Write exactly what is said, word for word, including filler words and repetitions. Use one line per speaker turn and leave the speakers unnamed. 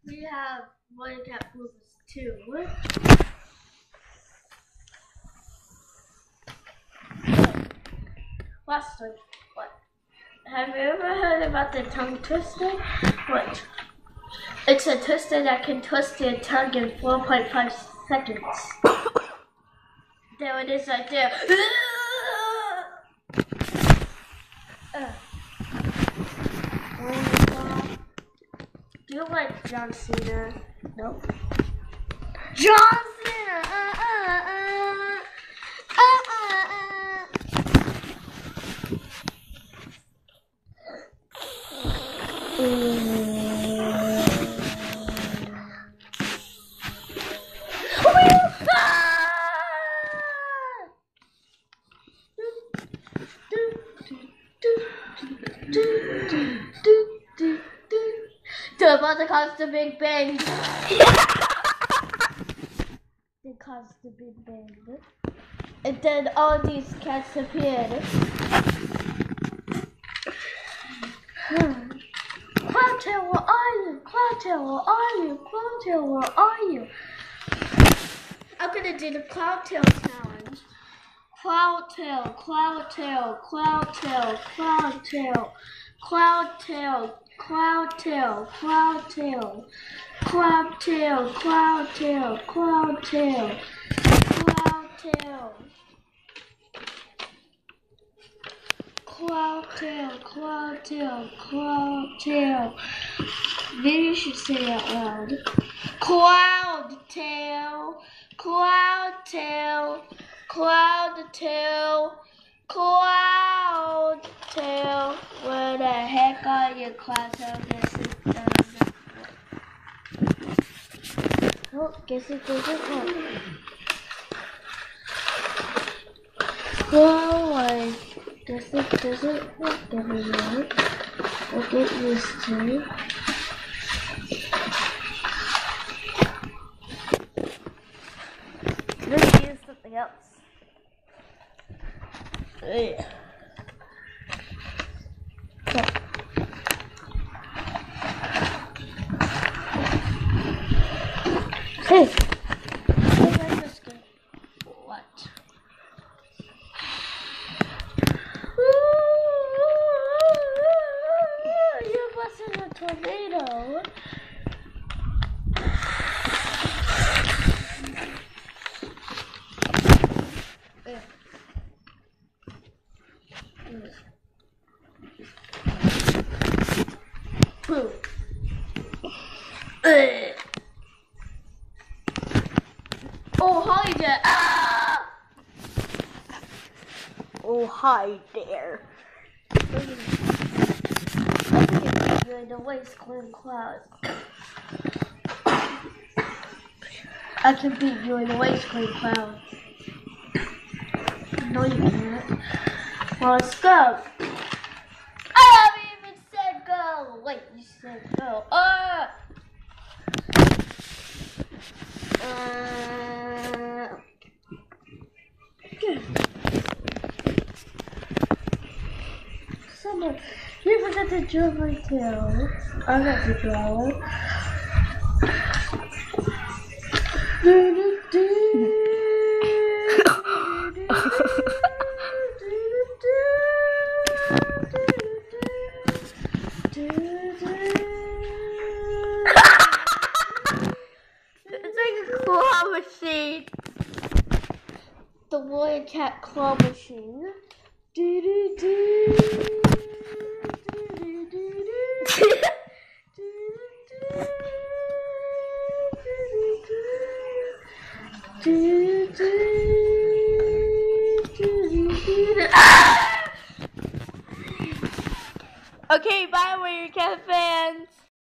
We have Warrior Cat bloopers too. Last one. What? Have you ever heard about the tongue twister? What? It's a twister that can twist your tongue in four point five seconds. There it is right there. uh. Do you like John Cena? Nope. John Cena! Uh, uh, uh. Uh, uh, uh. Mm. They're about to cause the Big Bang. They caused the Big Bang. And then all these cats appeared. Cloudtail, where are you? Cloudtail, where are you? Cloudtail, where are you? I'm gonna do the Cloudtail challenge. Cloudtail, Cloudtail, Cloudtail, Cloudtail, Cloudtail, Cloudtail, Cloudtail, Cloudtail, Cloudtail, Cloudtail, Cloudtail, Cloudtail, Cloudtail, Cloudtail. Maybe you should say it out loud. Cloudtail, Cloudtail, Cloudtail, Cloudtail. Where the heck are you, Cloudtail? Guess it doesn't work. Oh, guess it doesn't work. Well, I guess it doesn't work everywhere. We'll get used to it. Let's use something else. Yeah. Hey, what? You're busting a tornado. Boom. Ugh. Oh, hi there. Ah! Oh, hi there. You're in the waste clean clouds. I can beat you in the waste clean clouds. No, you can't. Well, let's go. I haven't even said go. Wait, you said go. Ah! Uh, Someone, you forgot to draw my tail. I got to draw it. Do, do, do. Machine. The Warrior Cat claw machine. Do do do. Do do do. Do do do. Okay, bye, Warrior Cat fans.